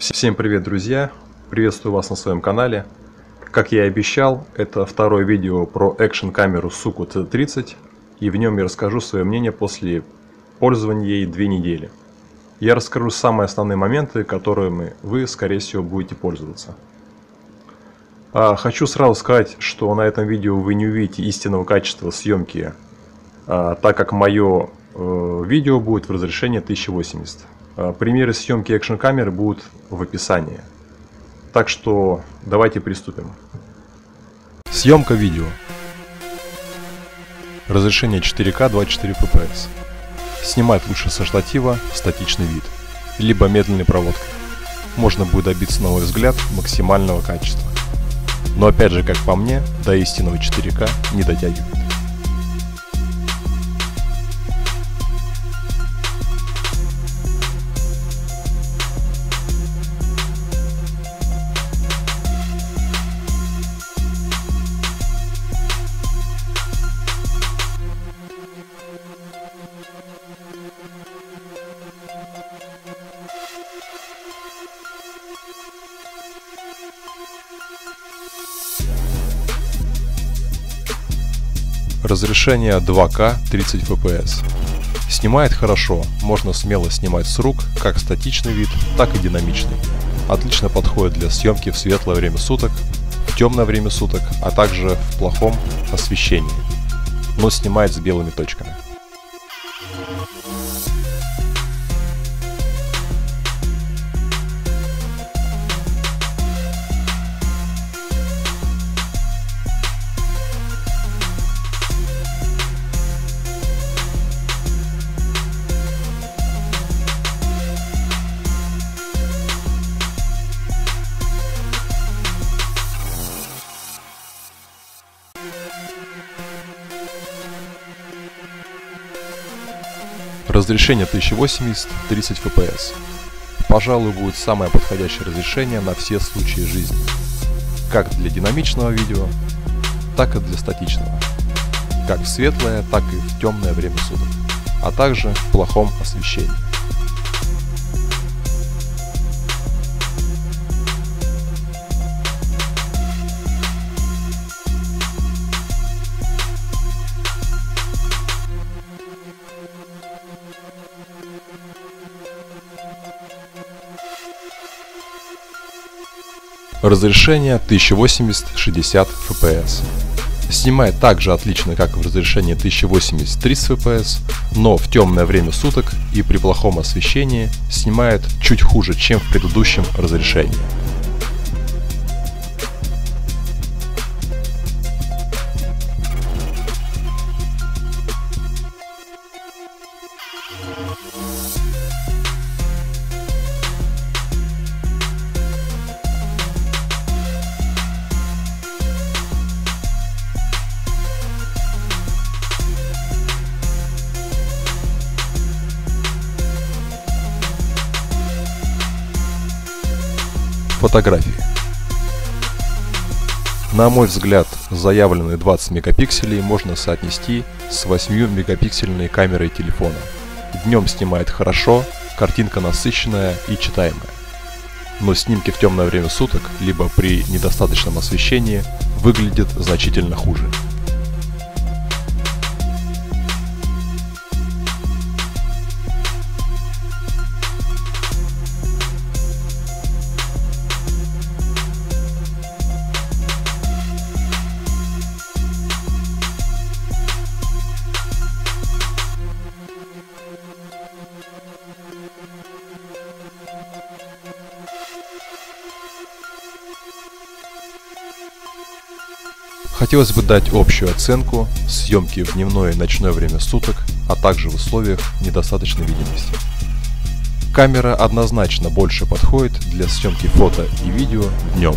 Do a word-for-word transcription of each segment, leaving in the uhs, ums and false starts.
Всем привет, друзья! Приветствую вас на своем канале. Как я и обещал, это второе видео про экшн-камеру Suco си тридцать, и в нем я расскажу свое мнение после пользования ей две недели. Я расскажу самые основные моменты, которыми вы, скорее всего, будете пользоваться. А, хочу сразу сказать, что на этом видео вы не увидите истинного качества съемки, а, так как мое э, видео будет в разрешении тысяча восемьдесят. Примеры съемки экшн-камеры будут в описании. Так что давайте приступим. Съемка видео. Разрешение четыре ка двадцать четыре эф пи эс. Снимать лучше со штатива статичный вид, либо медленной проводкой. Можно будет добиться, на мой взгляд, максимального качества. Но опять же, как по мне, до истинного четыре ка не дотягивает. Разрешение два ка тридцать эф пи эс. Снимает хорошо, можно смело снимать с рук, как статичный вид, так и динамичный. Отлично подходит для съемки в светлое время суток, в темное время суток, а также в плохом освещении, но снимает с белыми точками. Разрешение тысяча восемьдесят тридцать эф пи эс. Пожалуй, будет самое подходящее разрешение на все случаи жизни. Как для динамичного видео, так и для статичного. Как в светлое, так и в темное время суток. А также в плохом освещении. Разрешение тысяча восемьдесят шестьдесят эф пи эс. Снимает так же отлично, как и в разрешении тысяча восемьдесят тридцать эф пи эс, но в темное время суток и при плохом освещении снимает чуть хуже, чем в предыдущем разрешении. Фотографии. На мой взгляд, заявленные двадцать мегапикселей можно соотнести с восьмью мегапиксельной камерой телефона. Днем снимает хорошо, картинка насыщенная и читаемая. Но снимки в темное время суток, либо при недостаточном освещении, выглядят значительно хуже. Хотелось бы дать общую оценку съемки в дневное и ночное время суток, а также в условиях недостаточной видимости. Камера однозначно больше подходит для съемки фото и видео днем.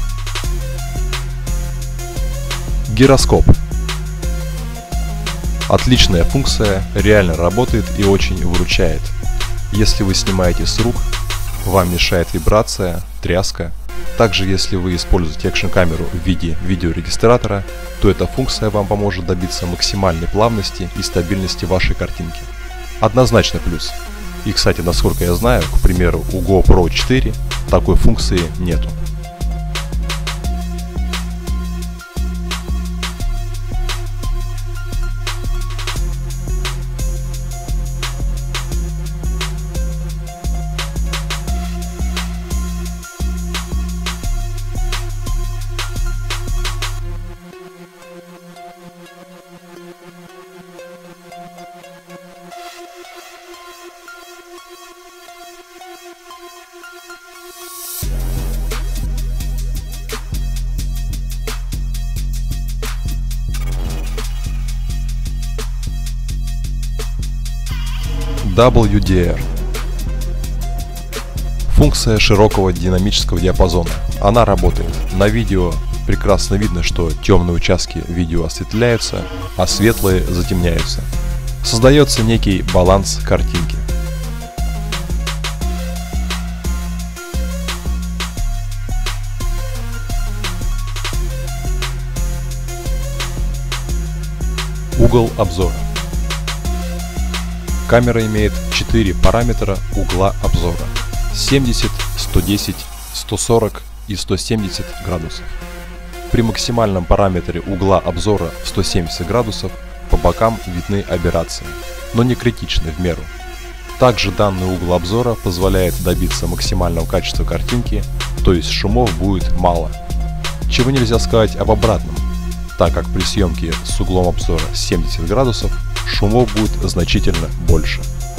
Гироскоп. Отличная функция, реально работает и очень выручает. Если вы снимаете с рук, вам мешает вибрация, тряска. Также, если вы используете экшн-камеру в виде видеорегистратора, то эта функция вам поможет добиться максимальной плавности и стабильности вашей картинки. Однозначно плюс. И, кстати, насколько я знаю, к примеру, у GoPro четыре такой функции нету. дабл ю ди ар. Функция широкого динамического диапазона. Она работает. На видео прекрасно видно, что темные участки видео осветляются, а светлые затемняются. Создается некий баланс картинки. Угол обзора. Камера имеет четыре параметра угла обзора: семьдесят, сто десять, сто сорок и сто семьдесят градусов. При максимальном параметре угла обзора в сто семьдесят градусов по бокам видны аберрации, но не критичны, в меру. Также данный угол обзора позволяет добиться максимального качества картинки, то есть шумов будет мало. Чего нельзя сказать об обратном, так как при съемке с углом обзора семьдесят градусов шумов будет значительно больше.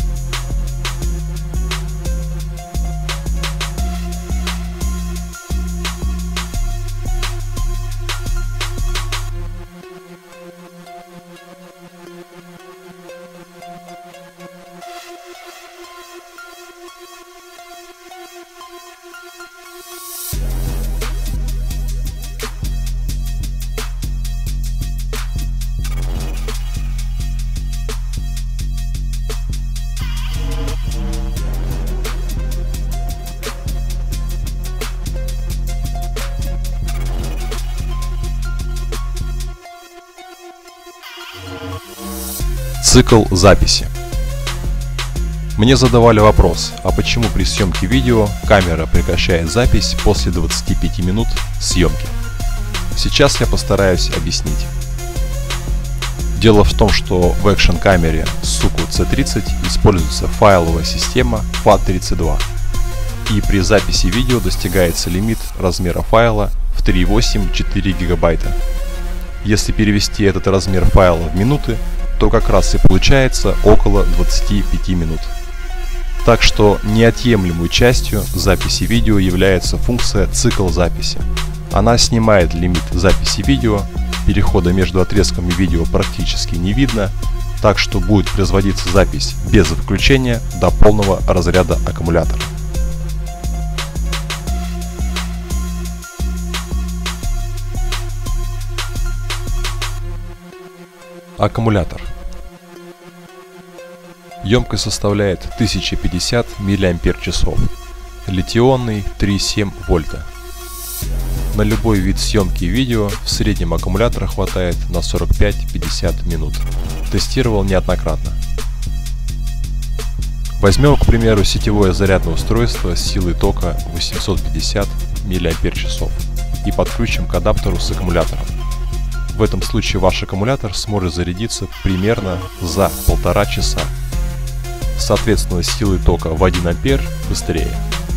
Цикл записи. Мне задавали вопрос, а почему при съемке видео камера прекращает запись после двадцати пяти минут съемки? Сейчас я постараюсь объяснить. Дело в том, что в экшн-камере суку си тридцать используется файловая система фат тридцать два, и при записи видео достигается лимит размера файла в три и восемь десятых — четыре гигабайта. Если перевести этот размер файла в минуты, то как раз и получается около двадцати пяти минут. Так что неотъемлемой частью записи видео является функция цикл записи. Она снимает лимит записи видео, перехода между отрезками видео практически не видно, так что будет производиться запись без включения до полного разряда аккумулятора. Аккумулятор. Емкость составляет тысяча пятьдесят миллиампер-часов. Литий-ионный три и семь вольта. На любой вид съемки видео в среднем аккумулятора хватает на сорок пять — пятьдесят минут. Тестировал неоднократно. Возьмем, к примеру, сетевое зарядное устройство с силой тока восемьсот пятьдесят миллиампер-часов и подключим к адаптеру с аккумулятором. В этом случае ваш аккумулятор сможет зарядиться примерно за полтора часа. Соответственно, силы тока в один ампер быстрее.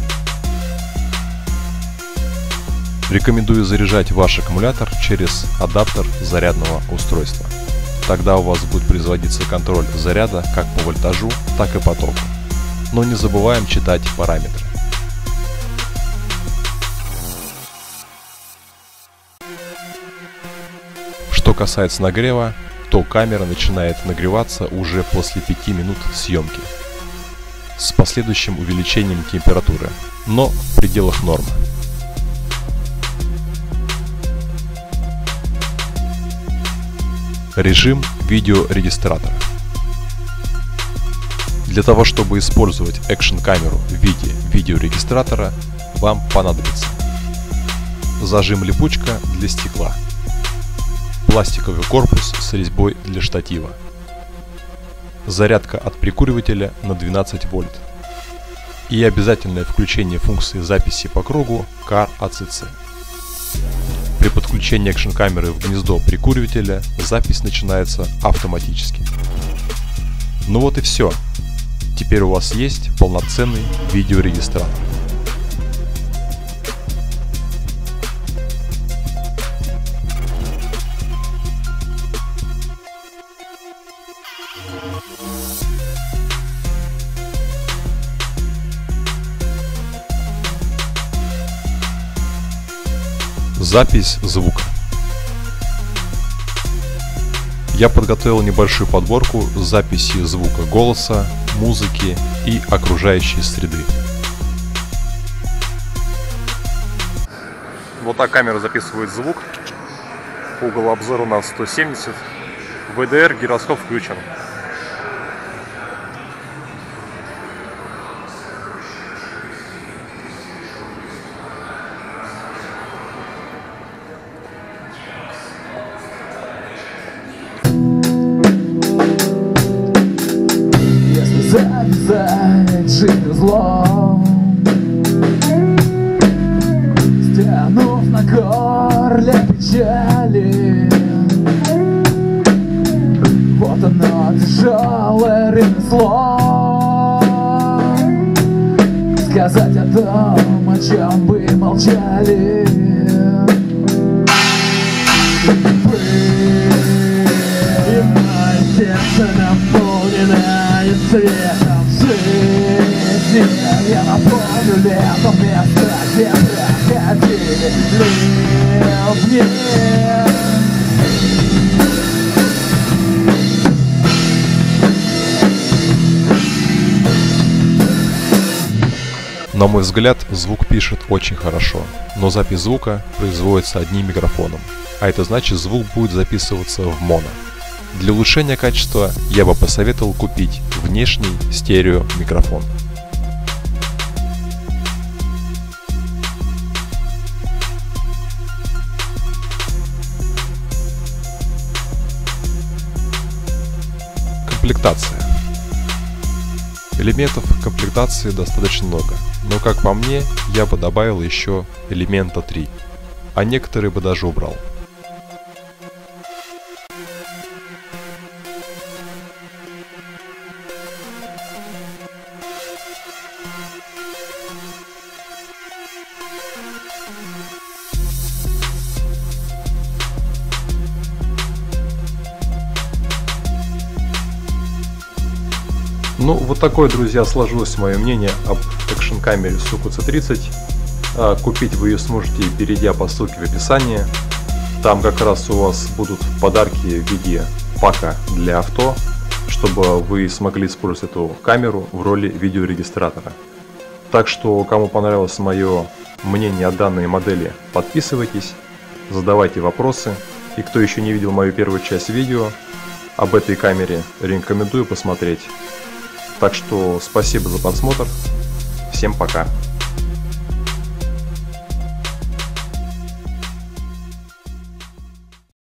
Рекомендую заряжать ваш аккумулятор через адаптер зарядного устройства. Тогда у вас будет производиться контроль заряда как по вольтажу, так и по току. Но не забываем читать параметры. Что касается нагрева, то камера начинает нагреваться уже после пяти минут съемки с последующим увеличением температуры, но в пределах нормы. Режим видеорегистратора. Для того, чтобы использовать экшн-камеру в виде видеорегистратора, вам понадобится зажим-липучка для стекла, пластиковый корпус с резьбой для штатива, зарядка от прикуривателя на двенадцать вольт и обязательное включение функции записи по кругу кар эй си си. При подключении экшн-камеры в гнездо прикуривателя запись начинается автоматически. Ну вот и все. Теперь у вас есть полноценный видеорегистратор. Запись звука. Я подготовил небольшую подборку записи звука голоса, музыки и окружающей среды. Вот так камера записывает звук. Угол обзора у нас сто семьдесят. вэ дэ эр, гироскоп включен. Завязать жизнь злом, стянув на горле печали. Вот оно, тяжелое ремесло, сказать о том, о чем бы молчали. И мое сердце наполненное светом жизни. Я напомню лето, место, где проходили ливни. На мой взгляд, звук пишет очень хорошо, но запись звука производится одним микрофоном, а это значит, звук будет записываться в моно. Для улучшения качества я бы посоветовал купить внешний стерео микрофон. Комплектация. Элементов комплектации достаточно много, но как по мне, я бы добавил еще элемента три, а некоторые бы даже убрал. Ну, вот такое, друзья, сложилось мое мнение об экшн-камере суку си тридцать. Купить вы ее сможете, перейдя по ссылке в описании. Там как раз у вас будут подарки в виде пака для авто, чтобы вы смогли использовать эту камеру в роли видеорегистратора. Так что, кому понравилось мое мнение о данной модели, подписывайтесь, задавайте вопросы. И кто еще не видел мою первую часть видео об этой камере, рекомендую посмотреть. Так что спасибо за просмотр. Всем пока.